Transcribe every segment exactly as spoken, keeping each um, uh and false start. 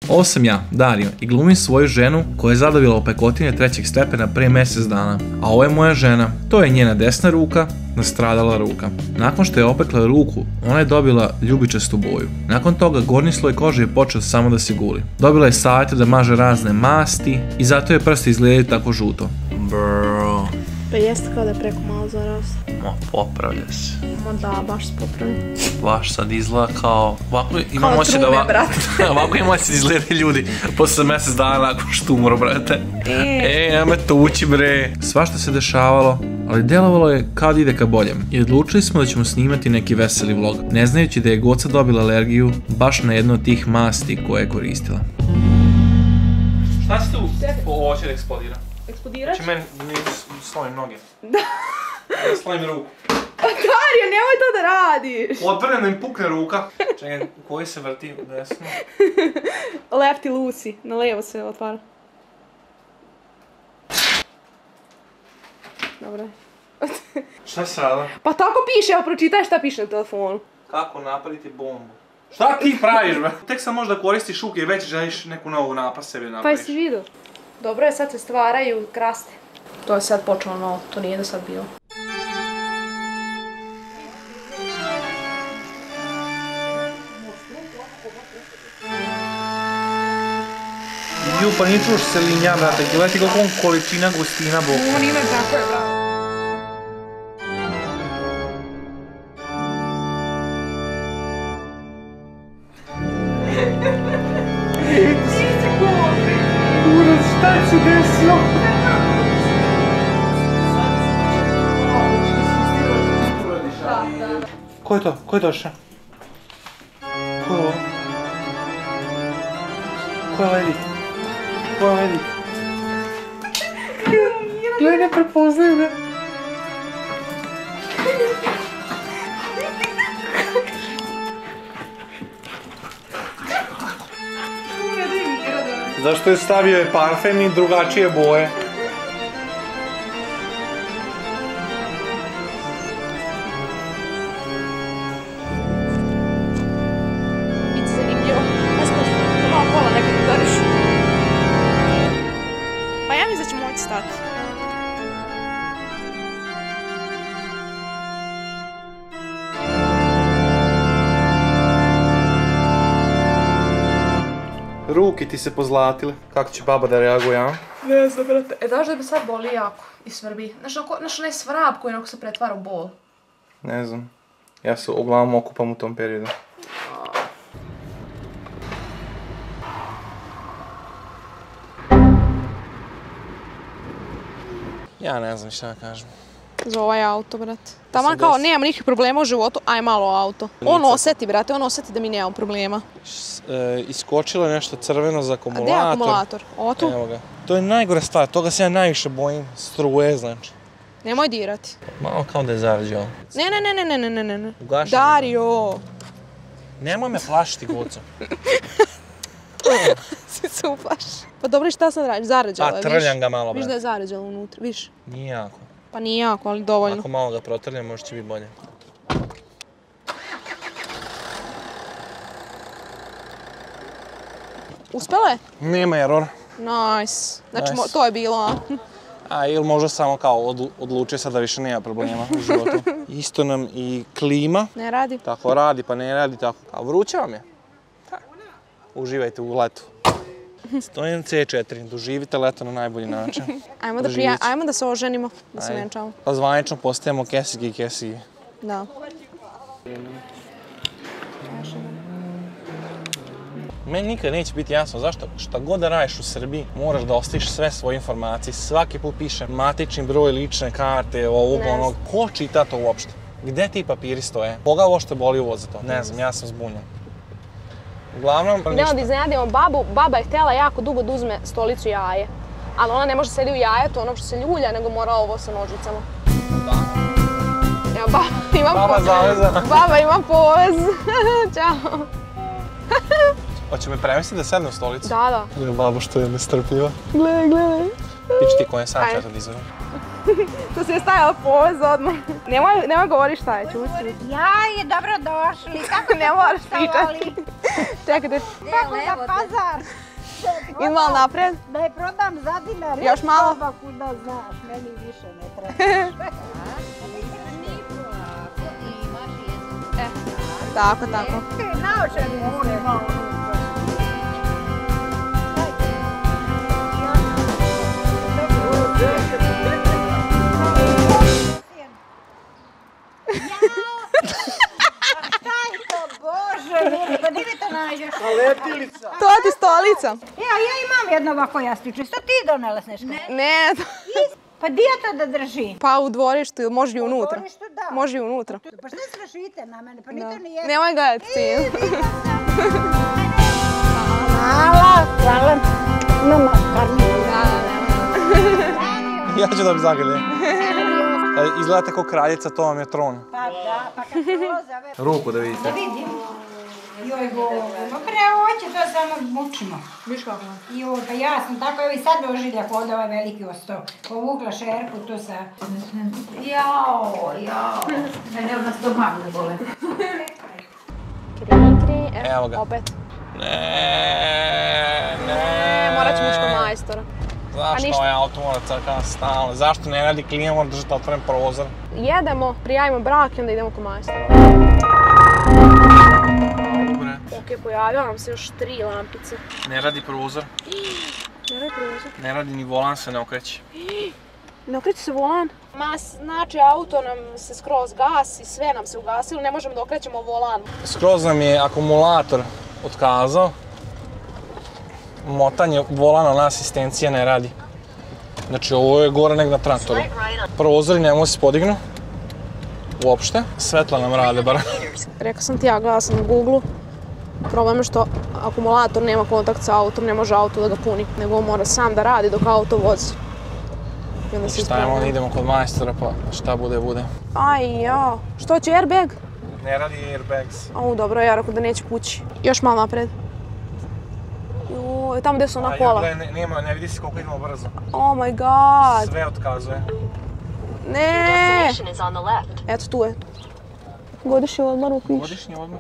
Ovo sam ja, Dario, i glumim svoju ženu koja je zadobila opekotine trećeg stepena prije mjesec dana. A ovo je moja žena, to je njena desna ruka, nastradala ruka. Nakon što je opekla ruku, ona je dobila ljubičastu boju. Nakon toga gornji sloj kože je počeo samo da se guli. Dobila je savjete da maže razne masti i zato je prsti izgledaju tako žuto. Bro. Pa jeste kao da je preko malo zaraz. Ma, popravlja se. Ma da, baš se popravlja. Baš sad izgleda kao... Ovako imam kao osjećaj trume, da... brate. Ovako imam osjećaj da izgledaju ljudi posle mjesec dana nakon što umro, brate. E, nema me tući, bre. Svašta se dešavalo, ali delovalo je kao da ide ka boljem. I odlučili smo da ćemo snimati neki veseli vlog, ne znajući da je Goca dobila alergiju baš na jednu od tih masti koje je koristila. Šta si tu? Ovo će da eksplodira. Eksplodiraš? Znači meni slojim noge. Da. Da slojim ruku. Dario, nemoj to da radiš! Odvrnem da im pukne ruka. Čekaj, u koji se vrti u desno? Lefty Lucy, na levo se otvara. Dobro. Šta se rada? Pa tako piše, evo pročitaj šta piše na telefonu. Kako napraviti bombu? Šta ti praviš, bre? Tek sam možda koristiš šuke i već želiš neku novu napast sebi Pa napraviš. jesi vidio? Dobro je, sad se stvaraju kraste. To je sad počelo novo, to nije do sad bilo. Ju, pa nije čuš se linja, brate, gledajte kako on količina gustina boka. On ima tako je, bravo. Šta se desilo? Ko je to? Ko je došao? Ko je ovo? Ko je Ledik? Ko je Ledik? Gledaj, ne prepoznaju ga. Zašto je stavio je parfem i drugačije boje? Biće zanimljivo. Ne smo da malo pola nekad udariš. Pa ja mislim da ću moći stati. Ruki ti se pozlatile. Kako će baba da reaguje, a? Ne znam, brate. E, daš da bi sad boli jako i svrbi. Znaš onaj svrab koji onako se pretvara u bol. Ne znam. Ja se uglavnom okupam u tom periodu. Ja ne znam šta da kažem. Za ovaj auto, brate. Taman kao nema nikakvih problema u životu, aj malo auto. On osjeti, brate, on osjeti da mi nemamo problema. Iskočilo je nešto crveno za akumulator. A gdje je akumulator? Ovo tu? Evo ga. To je najgore stvar, toga se ja najviše bojim. Struje, znači. Nemoj dirati. Malo kao da je zarađao. Ne, ne, ne, ne, ne, ne, ne, ne. Ugašen. Dario! Nemoj me plašiti, Goco. Si se uplaši. Pa dobro, šta sad radiš? Zarađalo je, Pa viš? trljam ga malo, Viš brate. da je zarađalo unutra, viš? Nije jako. Pa nije jako, ali dovoljno. Ako malo ga protrljam, možda će biti bolje. Uspjela je? Nema error. Nice. Znači, Nice. to je bilo, a? A ili možda samo kao odlu- odlučio sad da više nema problema u životu. Isto nam i klima. Ne radi? Tako radi, pa ne radi tako. A vruće vam je. Ha. Uživajte u letu. Stojim C četiri, doživite leto na najbolji način. Ajmo da, prija... Ajmo da se oženimo, da se venčamo. Pa zvanično postajemo kesigi i kesigi. Da. Meni nikad neće biti jasno zašto šta god da radiš u Srbiji moraš da ostaviš sve svoje informacije. Svaki put piše matični broj, lične karte, ovog, onog. Ko čita to uopšte? Gde ti papiri stoje? Koga uopšte boli uvo za to? Ne znam, ja sam zbunjen. Uglavnom, Idemo da iznenadimo babu. Baba je htjela jako dugo da uzme stolicu jaje. Ali ona ne može sedi u jajetu, ono što se ljulja, nego mora ovo sa nožicama. Evo, baba ima Baba zavezana. Baba ima povez. Ćao. Hoće me premestiti da sedne u stolicu? Da, da. Babo što je nestrpljiva. Gledaj, gledaj. Piči ti koje sam četvrti izvedem. Tu si je stajala poz odmah. Nemoj, nemoj govori šta je, čuti. Jaj, dobrodošli. Kako ne moraš pričati. Čekajte. Kako na pazar? Idem malo naprijed. Da je prodam za dinar. Još malo. Baku da znaš, meni više ne treba. E, tako, tako. Naučeni ste. Pa di mi to nađeš? Letilica. To ti stolica. Ja, ja imam jedno ovako jastuče. Što ti donela sneška? Ne. Pa di je to da drži? Pa u dvorištu ili može i unutra. U dvorištu, da. Može i unutra. Pa šta strašite na mene? Pa ni to nije. Nemoj gledati ti. Hvala, hvala. Mama, karni. Ja ću da bi zagrli. Izgledate kao kraljica, to vam je tron. Pa da, pa kad to zove... Ruku da vidite. Da vidim. Joj, go, pa pre oće to samo mučimo. Viš kako? Joj, pa ja sam tako, evo i sad doživlja kod ovaj veliki ostao. Povukla šerku tu sa... Jao, jao. Mene od nas domak ne bole. Kri, kri, Evo ga. opet. Ne, ne. Morat ćemo ići kod majstora. Zašto ovaj auto mora crkava stalno? Zašto ne radi klima, mora držati otvoren prozor? Jedemo, prijavimo brak i onda idemo kod majstora. Dobre. Ok, pojavila nam se još tri lampice. Ne radi prozor. Ne radi prozor. Ne radi ni volan se ne okreće. Ne okreće se volan. Ma, znači auto nam se skroz gasi, sve nam se ugasilo, ne možemo da okrećemo volan. Skroz nam je akumulator otkazao. Motanje volana na asistencija ne radi. Znači ovo je gore nek na traktoru. Prozori ne mogu se podignu. Uopšte. Svetla nam rade bar. Rekao sam ti ja, gledala sam na Google. Problem je što akumulator nema kontakt sa autom, ne može auto da ga puni, nego on mora sam da radi dok auto vozi. I onda se Šta je, onda idemo kod majstora pa šta bude, bude. Aj ja, što će airbag? Ne radi airbags. Au, dobro, ja rekao da neće kući. Još malo napred. Joj, tamo gdje su ona kola. Ne, nema, ne vidi se koliko idemo brzo. Oh my god. Sve otkazuje. Ne. Eto, tu je. Godišnji odmor u piš. Godišnji odmor.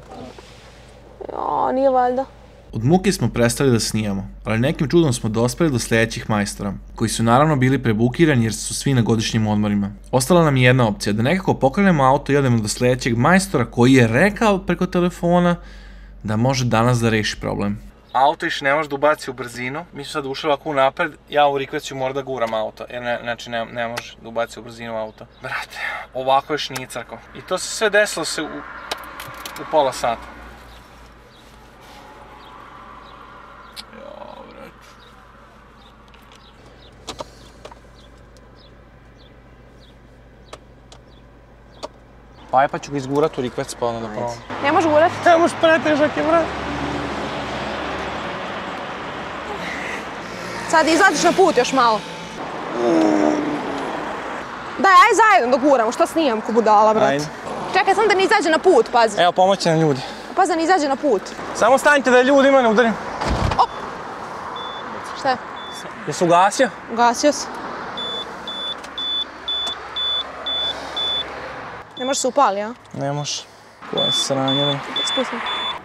Ja, nije valjda. Od muke smo prestali da snijamo, ali nekim čudom smo dospeli do sljedećih majstora, koji su naravno bili prebukirani jer su svi na godišnjim odmorima. Ostala nam je jedna opcija, da nekako pokrenemo auto i odemo do sljedećeg majstora koji je rekao preko telefona da može danas da reši problem. Auto iš ne može da ubaci u brzinu, mi smo sad ušli ovako napred, ja u rikveću moram da guram auto, jer ne, znači ne, ne može da ubaci u brzinu auto. Brate, ovako još nije crko. I to se sve desilo se u, u pola sata. Jo, brate. Pa pa ću ga izgurat u rikvec pa onda da probam. Ne može gurati? Ne može, pretežak je, brate. Sad izađeš na put još malo. Daj, aj zajedno da guramo, što snijam ko budala, brat. Ajde. Čekaj, sam da ne izađe na put, pazi. Evo, pomoći nam ljudi. Pazi da ne izađe na put. Samo stanite da ljudima ne udarim. Op! Šta je? Jesu ugasio? Ugasio se. Ne može se upali, a? Ne može. Koje se ranjeli. Spustim.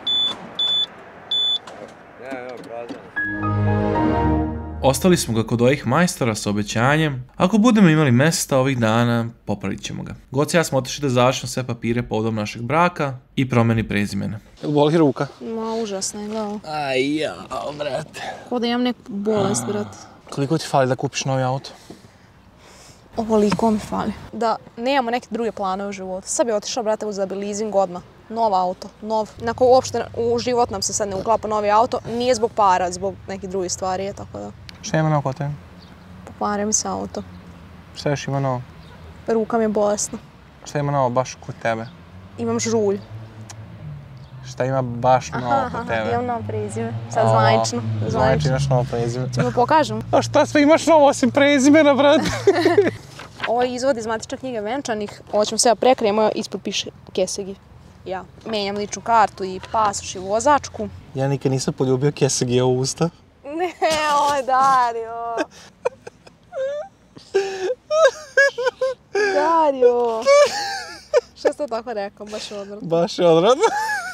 Ostali smo ga kod ovih majstora s obećanjem, ako budemo imali mjesta ovih dana, popravit ćemo ga. Goc i ja smo otišli da završimo sve papire povodom našeg braka i promjeni prezimena. Jel boli ruka? Ma, užasno je, gledao. Aj ja, brate. Kao da imam neku bolest, brat. Koliko ti fali da kupiš novi auto? Ovoliko mi fali. Da nemamo neke druge planove u životu. Sad bi otišao, brate, uzela bi leasing odmah. Nov auto, nov. Nako uopšte u život nam se sad ne uklapa novi auto, nije zbog para, zbog nekih drugih stvari je, tako da. Šta ima novo kod tebe? Pokvario mi se auto. Šta još ima novo? Ruka mi je bolesna. Šta ima novo baš kod tebe? Imam žulj. Šta ima baš novo kod tebe? Imam novo prezime. Sad zvanično. Zvanično imaš novo prezime. Ću mi pokažem. A šta sve imaš novo osim prezimena, brate? Ovo je izvod iz matične knjige venčanih. Ovo ćemo sve prekrijemo, ispod piše Kesegi. Ja menjam ličnu kartu i pasoš i vozačku. Ja nikad nisam poljubio Kesegija u usta. Ne, ovo je Dario. Dario! Šta si to tako rekao? Baš je odvratno. Baš je odvratno.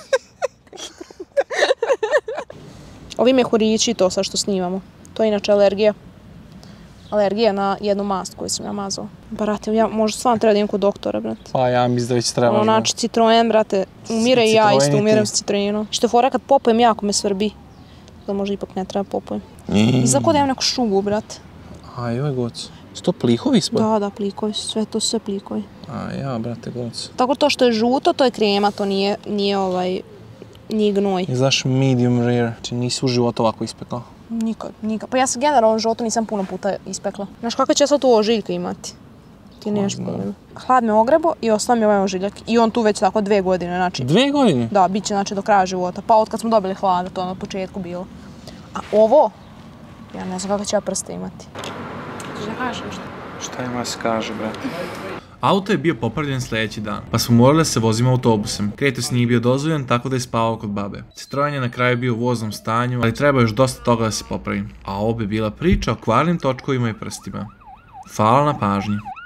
Ovi mehurići i to sad što snimamo. To je inače alergija. Alergija na jednu mast koju sam namazala. Brate, ja možda stvarno treba da idem kod doktora, brate. Pa ja mislim da već trebaš. Ono, znači, citroen, brate, umire i ja isto umirem s citroenom. Što je fora kad popujem, jako me svrbi. Da možda ipak ne treba popujem. I za kod imam neku šugu, brate. A joj, goc. Su to plihovi ispod? Da, da, plikovi, sve to sve plikovi. A ja, brate, goc. Tako to što je žuto, to je krema, to nije, nije ovaj, nije gnoj. I znaš medium rare, znači nisi u životu ovako ispekla. Nikad, nikad. Pa ja sam generalno u životu nisam puno puta ispekla. Znaš kakve će sad tu ožiljke imati? Ti nemaš pojma. Hlad me ogrebo i ostao mi ovaj ožiljak. I on tu već tako dve godine, znači. Dve godine? Da, bit će znači do kraja života. Pa od kad smo dobili hlada, to je na početku bilo. A ovo, ja ne znam kakve će ja prste imati. Što da kažeš nešto? Šta ima se kaže, brate? Auto je bio popravljen sljedeći dan, pa smo morali da se vozimo autobusem. Kretos nije bio dozvoljen, tako da je spavao kod babe. Citroen je na kraju bio u voznom stanju, ali treba još dosta toga da se popravi. A ovo bi bila priča o kvarnim točkovima i prstima. Hvala na pažnji.